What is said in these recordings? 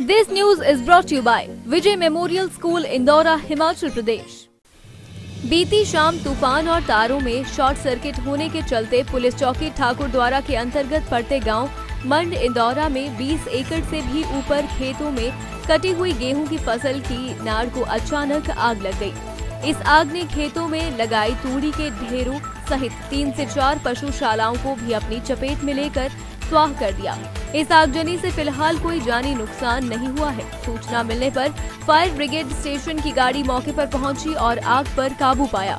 This news is brought to you by Vijay memorial school Indaura, Himachal Pradesh. बीती शाम तूफान और तारों में शॉर्ट सर्किट होने के चलते पुलिस चौकी ठाकुर द्वारा के अंतर्गत पड़ते गांव मंड इंदौरा में 20 एकड़ से भी ऊपर खेतों में कटी हुई गेहूं की फसल की नाड़ को अचानक आग लग गई। इस आग ने खेतों में लगाई तूड़ी के ढेरों सहित 3 से 4 पशुशालाओं को भी अपनी चपेट में लेकर स्वाह कर दिया। इस आगजनी से फिलहाल कोई जानी नुकसान नहीं हुआ है। सूचना मिलने पर फायर ब्रिगेड स्टेशन की गाड़ी मौके पर पहुंची और आग पर काबू पाया।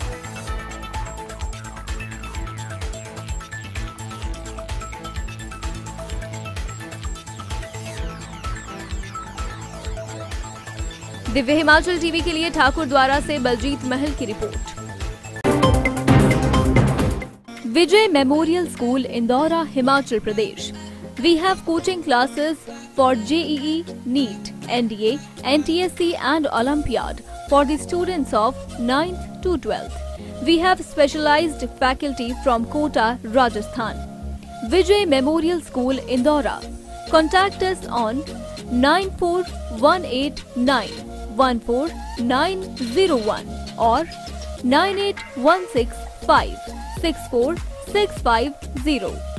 दिव्य हिमाचल टीवी के लिए ठाकुर द्वारा से बलजीत महल की report. Vijay memorial school Indaura, Himachal Pradesh. We have coaching classes for JEE, NEET, NDA, NTSC and Olympiad for the students of 9th to 12th. We have specialized faculty from Kota, Rajasthan. Vijay Memorial School, Indora. Contact us on 9418914901 or 9816564650.